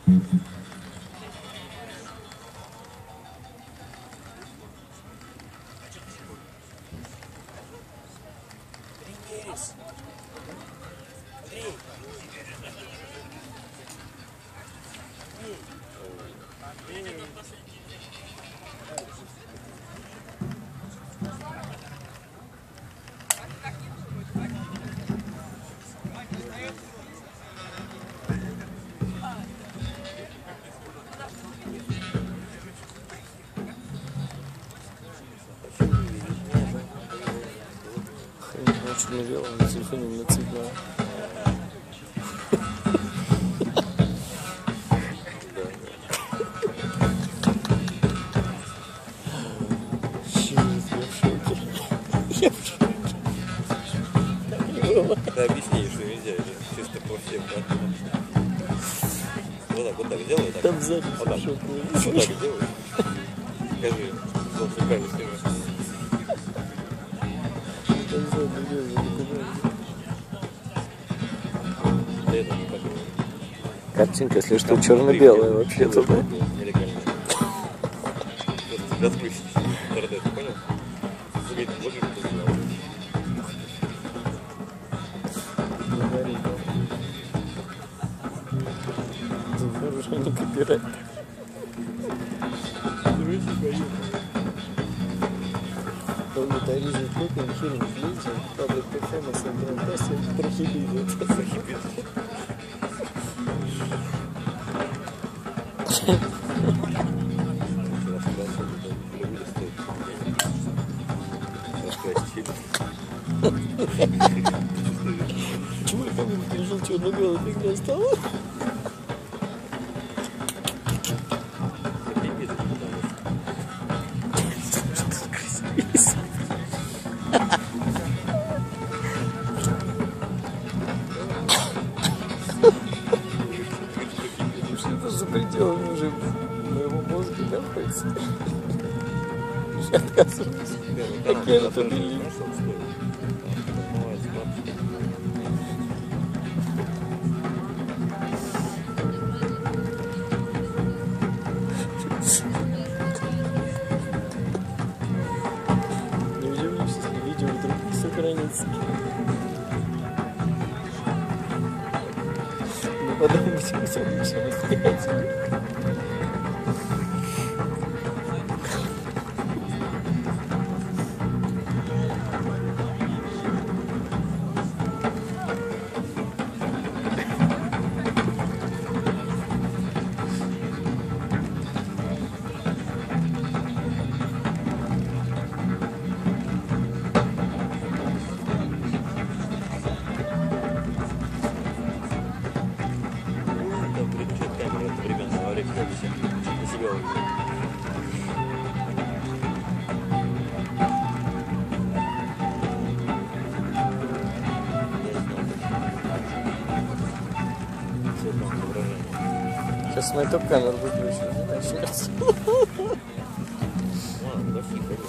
Черно-белое, на телефоне не цветное. Я в шоке. Да объясни, что нельзя, это чисто по всем, да? Вот так делай, так. Там сзади вот так. в шоке. Вот так делай. Скажи, солнце правильно снимешь. Там сзади делай, Это не так. картинка, если что, черно-белая вообще-то, да? Нелегально. Тебя спустить. Ты понял? Заметь, вот же кто знал. Говори, да. Нарушение копирайта. Он металлизует луком, хилинг линчем, паблик перформанс, имплантация, прохибизит. Почему я помню, пережил черно-белая фигня стала? Что за пределами уже моего мозга находится? Я отказываюсь. Какие это были? Не удивлюсь, если видео вдруг не сохранится. Но потом будем самостоятельно. На себя увидел. Сейчас моя топ-камера выключена, начнется. Ладно,